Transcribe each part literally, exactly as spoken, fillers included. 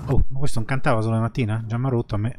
Oh, ma questo non cantava solo la mattina? Già mi ha rotto a me.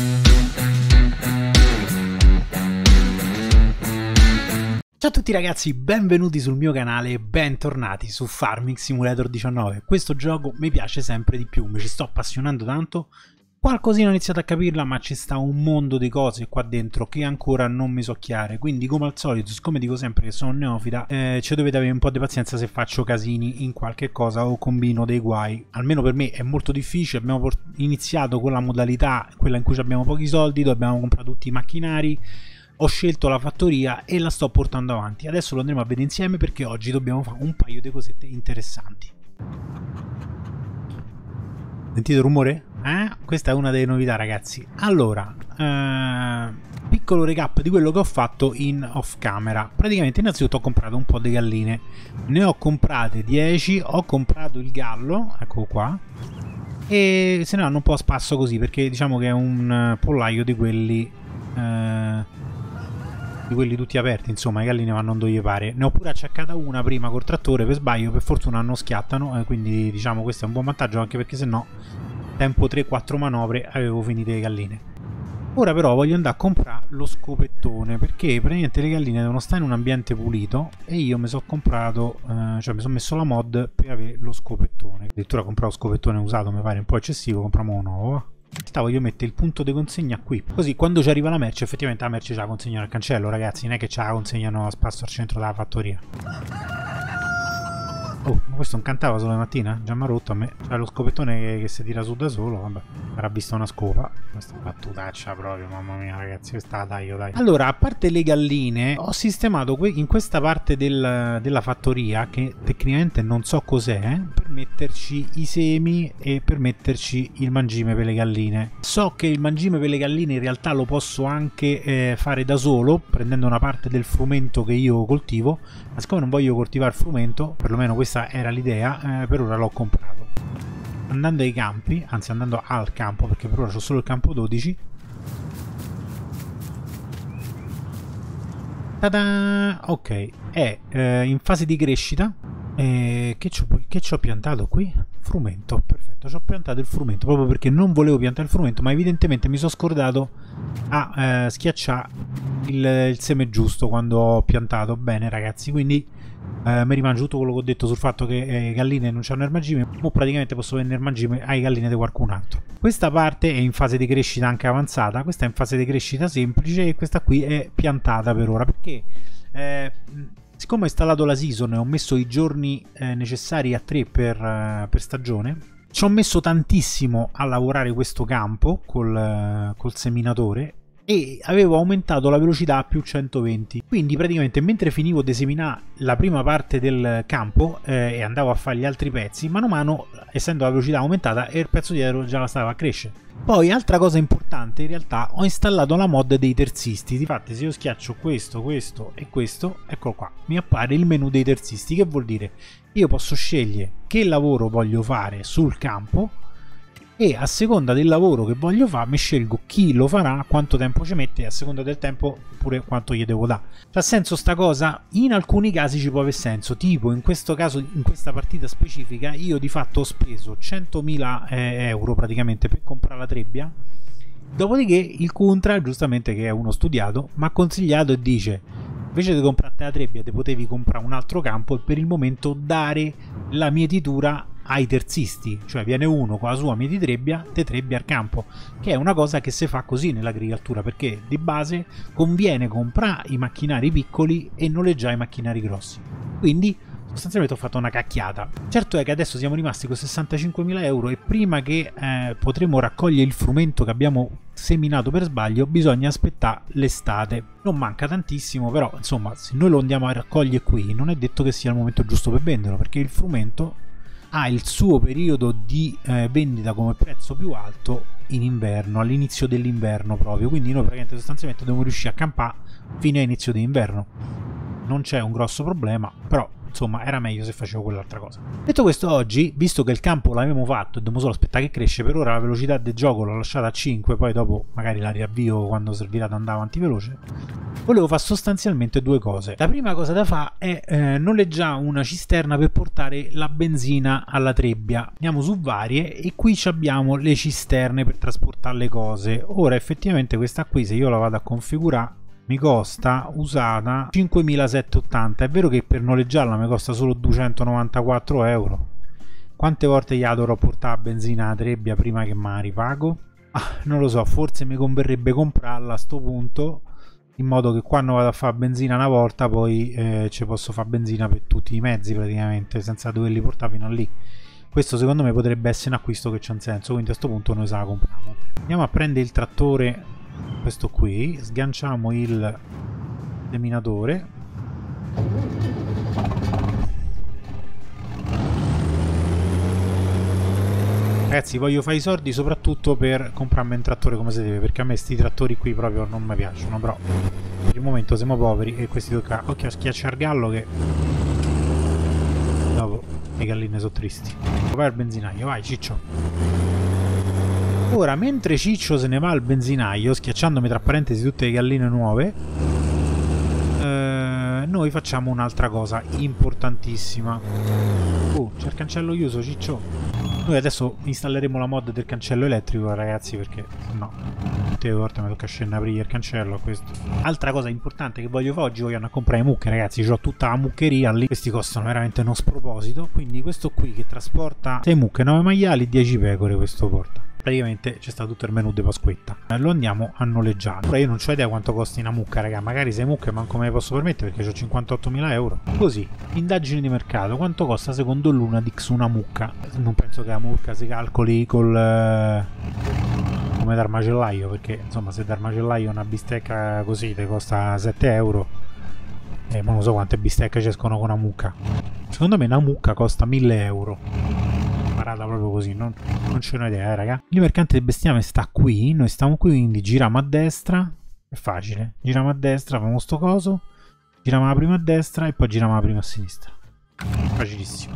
Ciao a tutti ragazzi, benvenuti sul mio canale e bentornati su Farming Simulator diciannove. Questo gioco mi piace sempre di più, mi ci sto appassionando tanto. Qualcosina ho iniziato a capirla, ma ci sta un mondo di cose qua dentro che ancora non mi so chiare. Quindi, come al solito, siccome dico sempre che sono neofita, eh, ci dovete avere un po' di pazienza se faccio casini in qualche cosa o combino dei guai. Almeno per me è molto difficile. Abbiamo iniziato con la modalità, quella in cui abbiamo pochi soldi, dobbiamo comprare tutti i macchinari. Ho scelto la fattoria e la sto portando avanti. Adesso lo andremo a vedere insieme perché oggi dobbiamo fare un paio di cosette interessanti. Sentite il rumore? Eh? Questa è una delle novità ragazzi. Allora, eh, piccolo recap di quello che ho fatto in off camera. Praticamente innanzitutto ho comprato un po' di galline. Ne ho comprate dieci, ho comprato il gallo, ecco qua. E se ne vanno un po' a spasso così perché diciamo che è un pollaio di quelli... Eh, di quelli tutti aperti, insomma, i galline vanno dove gli pare. Ne ho pure acciaccata una prima col trattore, per sbaglio, per fortuna non schiattano, eh, quindi diciamo questo è un buon vantaggio, anche perché se no tempo tre quattro manovre avevo finito le galline. Ora però voglio andare a comprare lo scopettone, perché praticamente le galline devono stare in un ambiente pulito e io mi sono comprato, eh, cioè mi sono messo la mod per avere lo scopettone. Addirittura comprare lo scopettone usato mi pare un po' eccessivo, compriamo uno nuovo. Stavo io mettere il punto di consegna qui, così quando ci arriva la merce effettivamente la merce ce la consegnano al cancello, ragazzi, non è che ce la consegnano a spasso al centro della fattoria. Oh, ma questo non cantava solo la mattina? Già mi ha rotto a me. C'è lo scopettone che, che si tira su da solo, vabbè, avrà visto una scopa. Questa battutaccia proprio, mamma mia ragazzi, questa la taglio, dai. Allora, a parte le galline, ho sistemato que in questa parte del, della fattoria, che tecnicamente non so cos'è, per metterci i semi e per metterci il mangime per le galline. So che il mangime per le galline in realtà lo posso anche eh, fare da solo, prendendo una parte del frumento che io coltivo, ma siccome non voglio coltivare frumento, perlomeno questa era l'idea, eh, per ora l'ho comprato. Andando ai campi, anzi andando al campo, perché per ora ho solo il campo dodici. Ta-da! Ok, è eh, in fase di crescita. Eh, che ci ho piantato qui? Frumento, perfetto, ci ho piantato il frumento proprio perché non volevo piantare il frumento, ma evidentemente mi sono scordato a eh, schiacciare il, il seme giusto quando ho piantato. Bene ragazzi, quindi eh, mi rimangio tutto quello che ho detto sul fatto che le eh, galline non c'hanno il mangime, o praticamente posso vendere il mangime ai galline di qualcun altro. Questa parte è in fase di crescita anche avanzata, questa è in fase di crescita semplice e questa qui è piantata per ora perché eh, siccome ho installato la season e ho messo i giorni eh, necessari a tre per, uh, per stagione, ci ho messo tantissimo a lavorare questo campo col, uh, col seminatore e avevo aumentato la velocità a più centoventi. Quindi praticamente mentre finivo di seminare la prima parte del campo eh, e andavo a fare gli altri pezzi, mano a mano, essendo la velocità aumentata, il pezzo dietro già la stava a crescere. Poi, altra cosa importante, in realtà ho installato la mod dei terzisti. Difatti se io schiaccio questo, questo e questo, eccolo qua, mi appare il menu dei terzisti, che vuol dire io posso scegliere che lavoro voglio fare sul campo e a seconda del lavoro che voglio fare mi scelgo chi lo farà, quanto tempo ci mette e a seconda del tempo pure quanto gli devo dare. C'ha senso sta cosa? In alcuni casi ci può avere senso, tipo in questo caso, in questa partita specifica, io di fatto ho speso centomila eh, euro praticamente per comprare la trebbia. Dopodiché il Contra, giustamente che è uno studiato, mi ha consigliato e dice: invece di comprare la trebbia te potevi comprare un altro campo e per il momento dare la mietitura ai terzisti, cioè viene uno con la sua mietitrebbia, te trebbia al campo, che è una cosa che si fa così nell'agricoltura, perché di base conviene comprare i macchinari piccoli e noleggiare i macchinari grossi. Quindi sostanzialmente ho fatto una cacchiata. Certo è che adesso siamo rimasti con sessantacinquemila euro e prima che eh, potremo raccogliere il frumento che abbiamo seminato per sbaglio bisogna aspettare l'estate. Non manca tantissimo, però insomma se noi lo andiamo a raccogliere qui non è detto che sia il momento giusto per venderlo, perché il frumento ha il suo periodo di eh, vendita come prezzo più alto in inverno, all'inizio dell'inverno proprio, quindi noi praticamente sostanzialmente dobbiamo riuscire a campare fino a inizio di inverno. Non c'è un grosso problema, però insomma era meglio se facevo quell'altra cosa. Detto questo, oggi, visto che il campo l'avevamo fatto e dobbiamo solo aspettare che cresce, per ora la velocità del gioco l'ho lasciata a cinque, poi dopo magari la riavvio quando servirà ad andare avanti veloce, volevo fare sostanzialmente due cose. La prima cosa da fare è eh, noleggiare una cisterna per portare la benzina alla trebbia. Andiamo su varie e qui abbiamo le cisterne per trasportare le cose. Ora effettivamente questa qui, se io la vado a configurare, mi costa usata cinquemilasettecentottanta. È vero che per noleggiarla mi costa solo duecentonovantaquattro euro. Quante volte gliela dovrò portare a benzina alla trebbia prima che me la ripago? Ah, non lo so, forse mi converrebbe comprarla a sto punto, in modo che quando vado a fare benzina una volta poi eh, ci posso fare benzina per tutti i mezzi praticamente, senza doverli portare fino a lì. Questo secondo me potrebbe essere un acquisto che c'ha un senso, quindi a questo punto noi se la compriamo. Andiamo a prendere il trattore, questo qui, sganciamo il deminatore. Ragazzi, voglio fare i soldi soprattutto per comprarmi un trattore come si deve, perché a me sti trattori qui proprio non mi piacciono, però per il momento siamo poveri e questi due qua, occhio a schiacciare gallo che dopo le galline sono tristi. Vai al benzinaio, vai Ciccio. Ora, mentre Ciccio se ne va al benzinaio, schiacciandomi tra parentesi tutte le galline nuove, eh, noi facciamo un'altra cosa importantissima. Oh, c'è il cancello chiuso, Ciccio. Noi adesso installeremo la mod del cancello elettrico, ragazzi, perché no, tutte le volte mi tocca scendere a aprire il cancello a questo. Altra cosa importante che voglio fare oggi, voglio andare a comprare mucche, ragazzi, ho tutta la muccheria lì, questi costano veramente uno sproposito, quindi questo qui che trasporta sei mucche, nove maiali, dieci pecore, questo porta. Praticamente c'è stato tutto il menù di Pasquetta. Lo andiamo a noleggiare. Ora io non ho idea quanto costi una mucca, raga. Magari sei mucche manco me le posso permettere perché ho cinquantottomila euro. Così, indagini di mercato. Quanto costa secondo l'Unadix una mucca? Non penso che la mucca si calcoli col... Eh, come dal macellaio, perché insomma se dal macellaio una bistecca così ti costa sette euro, e non so quante bistecche ci escono con una mucca. Secondo me una mucca costa mille euro. Parata proprio così, non, non c'è un'idea, eh, raga. Il mercante del bestiame sta qui, noi stiamo qui, quindi giriamo a destra, è facile, giriamo a destra, facciamo sto coso, giriamo la prima a destra e poi giriamo la prima a sinistra. Facilissimo.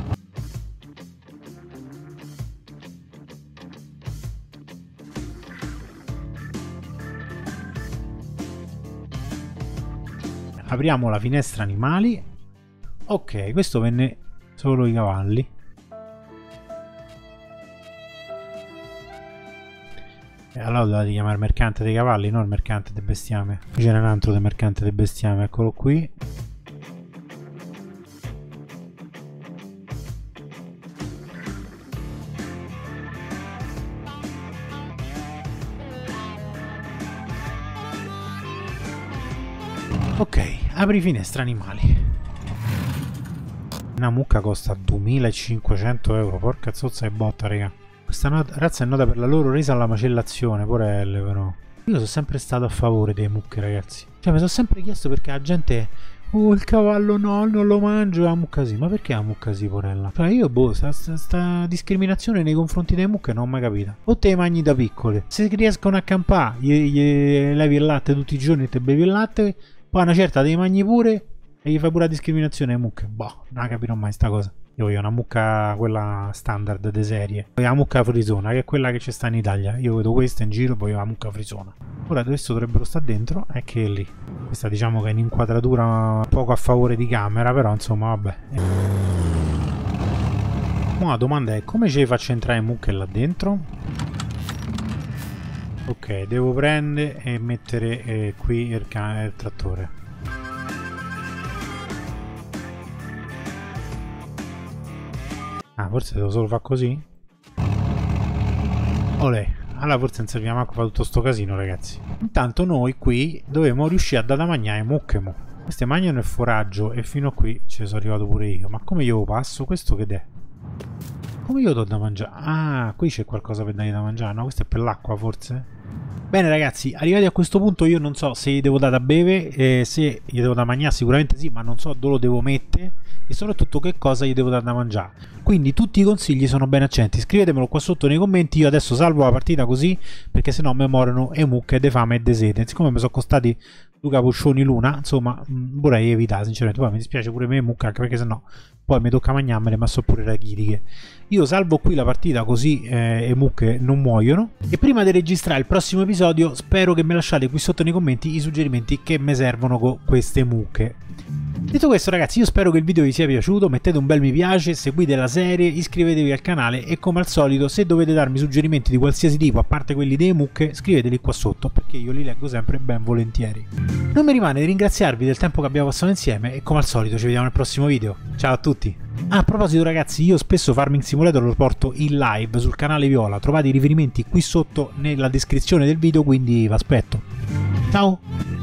Apriamo la finestra animali. Ok, questo venne solo i cavalli. E allora dovete chiamare mercante dei cavalli, no il mercante del bestiame. Qui c'era un altro del mercante del bestiame, eccolo qui. Ok, apri finestra animali. Una mucca costa duemilacinquecento euro, porca zozza e botta, raga. Questa razza è nota per la loro resa alla macellazione, porelle però. Io sono sempre stato a favore dei mucche, ragazzi. Cioè mi sono sempre chiesto perché la gente... Oh, il cavallo no, non lo mangio, la mucca sì. Ma perché la mucca sì, porella? Cioè io, boh, sta, sta, sta discriminazione nei confronti delle mucche non ho mai capita. O te le mangi da piccole. Se riescono a campare, gli, gli levi il latte tutti i giorni e te bevi il latte, poi una certa te li mangi pure e gli fai pure la discriminazione alle mucche. Boh, non la capirò mai sta cosa. Io voglio una mucca, quella standard de serie. Voglio la mucca frisona, che è quella che c'è sta in Italia. Io vedo questa in giro, voglio la mucca frisona. Ora questo dovrebbero stare dentro, è che è lì. Questa diciamo che è un'inquadratura poco a favore di camera, però insomma vabbè. Ma la domanda è, come ce le faccio entrare mucche là dentro? Ok, devo prendere e mettere eh, qui il, il trattore. Ah, forse devo solo fare così? Olè, allora forse non serviva manco fare tutto sto casino, ragazzi. Intanto noi qui dovremmo riuscire a dare da mangiare ai mucche mo. Queste mangiano il foraggio e fino a qui ci sono arrivato pure io. Ma come io passo? Questo che è? Come io do da mangiare? Ah, qui c'è qualcosa per dargli da mangiare. No, questo è per l'acqua forse? Bene ragazzi, arrivati a questo punto io non so se gli devo dare da bere, eh, se gli devo da mangiare sicuramente sì, ma non so dove lo devo mettere e soprattutto che cosa gli devo dare da mangiare. Quindi tutti i consigli sono ben accenti, scrivetemelo qua sotto nei commenti. Io adesso salvo la partita così perché sennò mi morono e mucche de fame e de sete. Siccome mi sono costati Luca Puccioni Luna, insomma mh, vorrei evitare sinceramente. Poi mi dispiace pure me mucca, anche perché sennò poi mi tocca mangiarmele, ma so pure rachitiche. Io salvo qui la partita così eh, le mucche non muoiono. E prima di registrare il prossimo episodio spero che mi lasciate qui sotto nei commenti i suggerimenti che mi servono con queste mucche. Detto questo ragazzi, io spero che il video vi sia piaciuto, mettete un bel mi piace, seguite la serie, iscrivetevi al canale e come al solito se dovete darmi suggerimenti di qualsiasi tipo, a parte quelli delle mucche, scriveteli qua sotto perché io li leggo sempre ben volentieri. Non mi rimane di ringraziarvi del tempo che abbiamo passato insieme e come al solito ci vediamo nel prossimo video. Ciao a tutti! Ah, a proposito ragazzi, io spesso Farming Simulator lo porto in live sul canale Viola, trovate i riferimenti qui sotto nella descrizione del video, quindi vi aspetto. Ciao!